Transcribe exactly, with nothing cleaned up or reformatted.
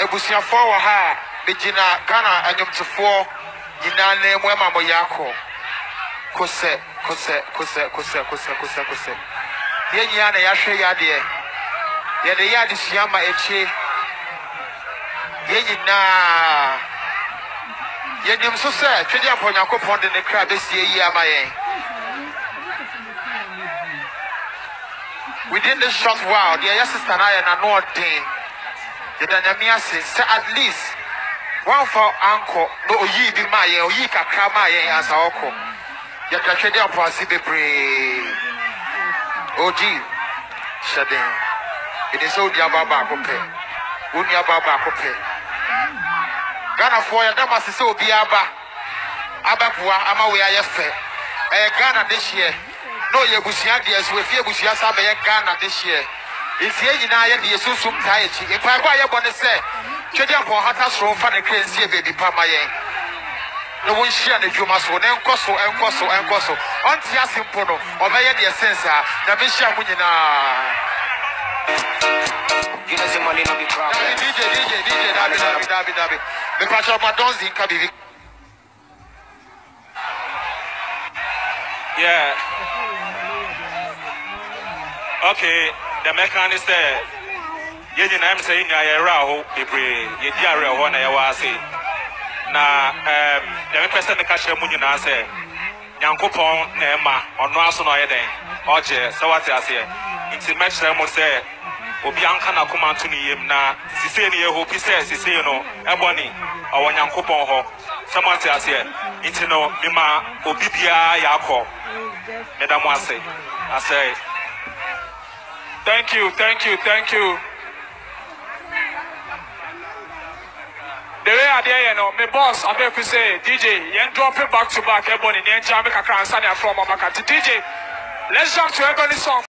ebusia for wa ha begina Ghana anyomtefo nyina na emu ema mo yako kose kose kose kose kose kose kose ye nyina na yahwe yade ye de yade siama echi ye nyina ye nim so se twedi aponyankopon de ne kra besie yi amayen within this short while the yes sister na ya na no den the dynamia say at least one for anko no oyi bi ma ye oyi kakra ma ye asa oko ya ka twedi aponsi bebre oji shaden it is so dia baba akope oni baba akope Ghana for ya dama se obi aba abapoa ama we ayefe eh Ghana this year no ye busia de so efie busia sa be ye Ghana this year efie nyina ye de susum tai chi e pa kwa ye bone se twede apon hata so fa ne krensie baby pa ma ye no won hia na dwuma so ne nkoso enkoso enkoso onti asimpo no obeye de sense a na me hia mu nyina You know, the money no be problem. D J, D J, D J, Dabi, Dabi, Dabi, Dabi. Me passion my donzi in Kabivi. Yeah. Okay. The mechanic there. You know, I'm saying I raho ibre. You dia raho na ya wasi. Na um the person the catch mu nyina say. Nyankopon na ema ono aso no yeden. Oje, so what I say. It's match them say. Obi anka na koma nto ni yem na sise ni eho pise sise no Ebony awonyankopon ho samante ase nti no mema obi bia yakọ medam ase ase thank you thank you thank you the way I dey no me boss abeg ku say D J yen drop it back to back Ebony ni enja me kakra ansa na from Amaka D J let's jump to Ebony song.